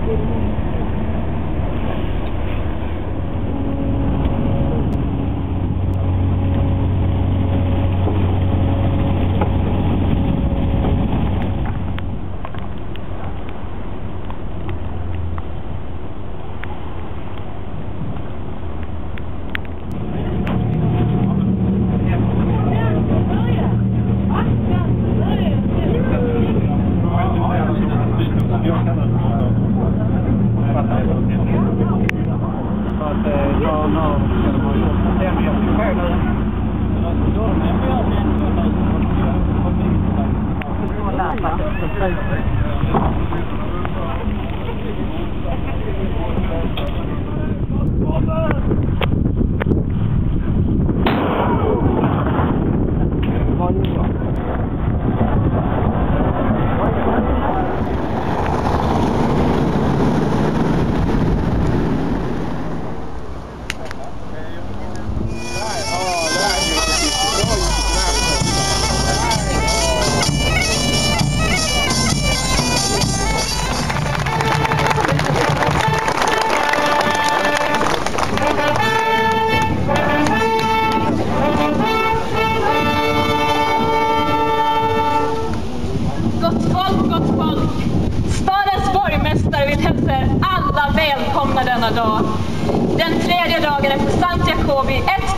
Denna dag. Den tredje dagen efter Sankt Jacobi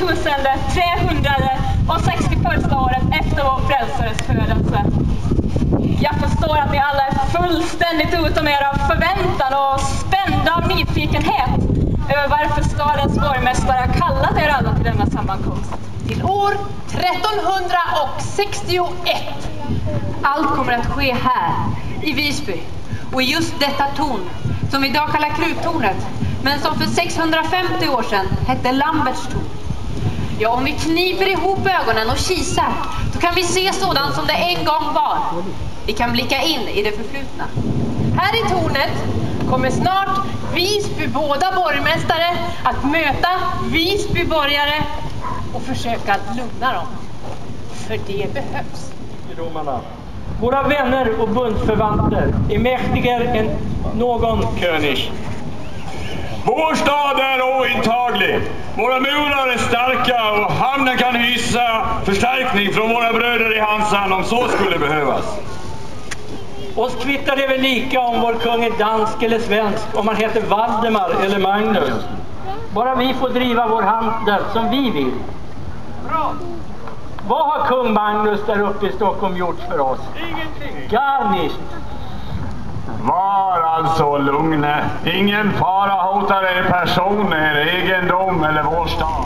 1361 året efter vår frälsares födelse. Jag förstår att ni alla är fullständigt utom er av förväntan och spända av nyfikenhet över varför stadens borgmästare har kallat er alla till denna sammankomst. Till år 1361. Allt kommer att ske här, i Visby, och i just detta torn, som vi idag kallar Kruttornet, men som för 650 år sedan hette Lamberts torn. Ja, om vi kniper ihop ögonen och kisar, då kan vi se sådant som det en gång var. Vi kan blicka in i det förflutna. Här i tornet kommer snart Visby båda borgmästare att möta Visby borgare och försöka lugna dem. För det behövs. Våra vänner och bundsförvanter är mäktigare än någon König. Vår stad är ointaglig. Våra murar är starka och hamnen kan hysa förstärkning från våra bröder i Hansan om så skulle behövas. Oss kvittar det väl lika om vår kung är dansk eller svensk, om han heter Valdemar eller Magnus. Bara vi får driva vår handel som vi vill. Bra. Vad har kung Magnus där uppe i Stockholm gjort för oss? Ingenting. Garniskt. Var alltså lugna. Ingen fara hotar er person, er egendom eller vår stad.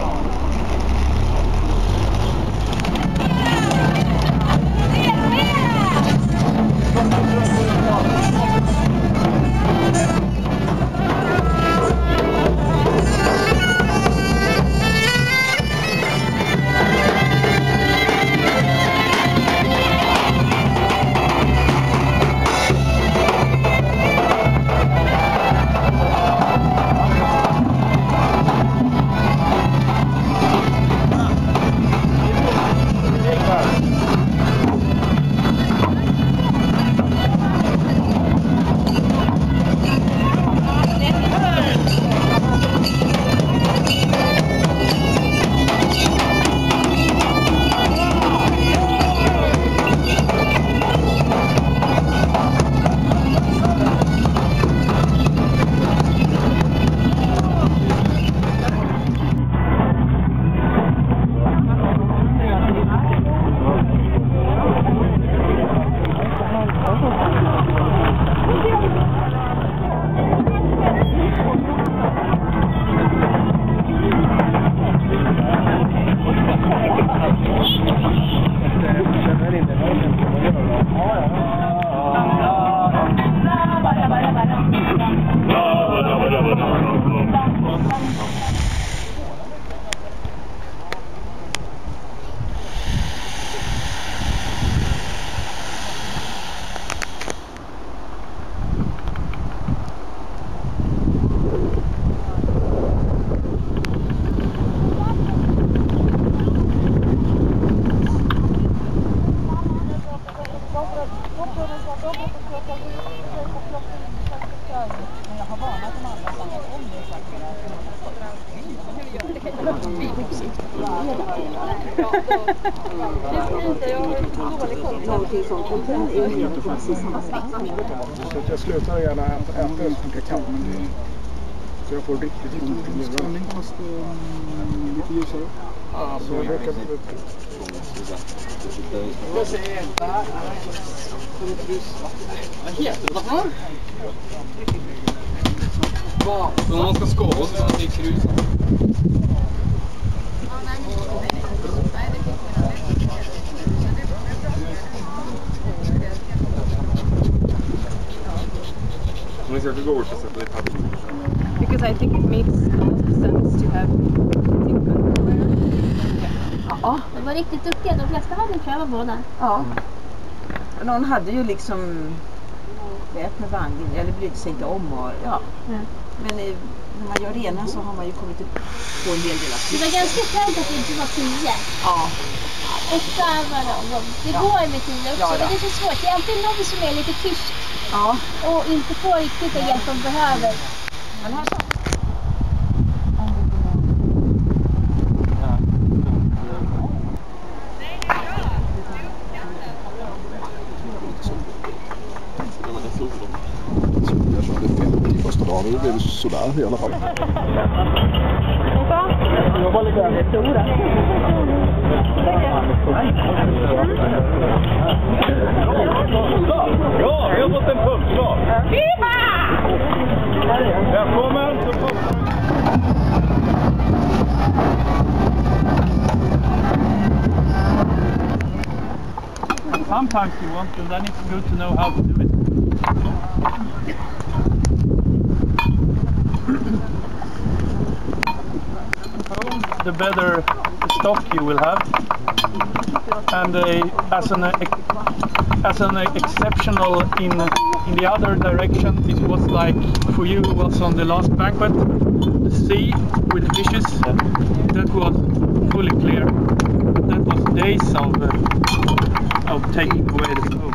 Jag slutar gärna äta en som kakao. Så jag får riktigt ont i spänning fast lite ljusare. Så jag brukar bli vad heter det här? Så man ska skava så att det är krus. Because I think it makes sense to have Ja, de var riktigt duktiga. De flesta hade prövat båda. Ja. Någon hade ju liksom vet med vagn eller brydde sig inte om och ja. Men när man gör rena så har man ju kommit upp på en hel del av det var ganska skönt att det inte var 10. Ja. 8 var de. Det går med 10 också. Men det är så svårt. Det är alltid någon som är lite tyst. Ja. Och inte får riktigt den hjälp de behöver. Men här så. Jag körde 50 första dagen och det blev sådär i alla fall. Jag var lite stora. Ja, vi har fått en pump. Välkommen! Sometimes you want, and then it's good to know how to do it. The better stock you will have, and as an exceptional in the other direction, it was like for you was on the last banquet, the sea with the fishes, that was fully clear. That was days of taking away the smoke.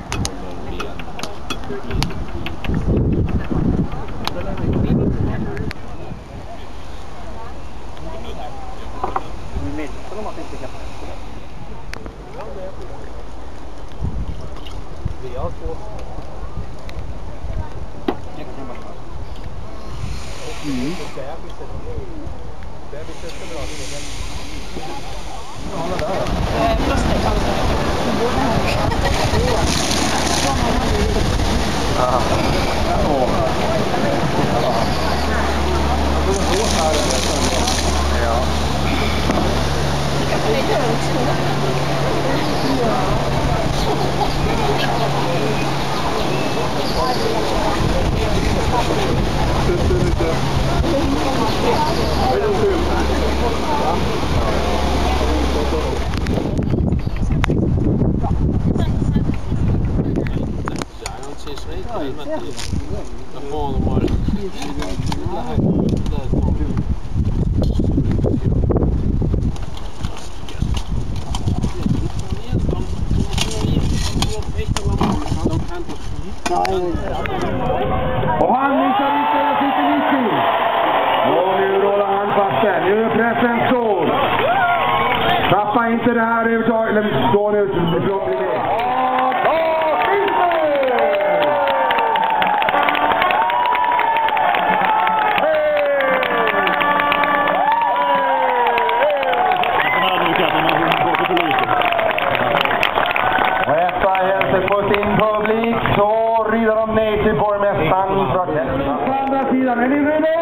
Och han missar inte hela sitt 90. Och nu rullar han fast den. Nu är pressen stor. Tappa inte det här övertaget. Eller stå nu. Det blir det. Och efter hälsar på sin publik så rider de ner till borgmästaren för att hälsa. På andra sidan, är ni redo?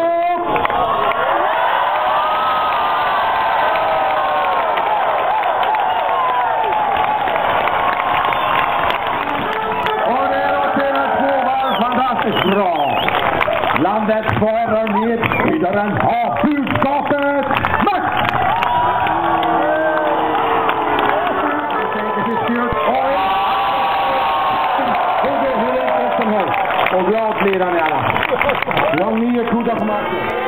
Och det är roterat 2 varv, fantastiskt bra. Landet svarar med skydaren av budskapet. Max! Och bra klirar ni alla. Vi har 9 kuddar på marken.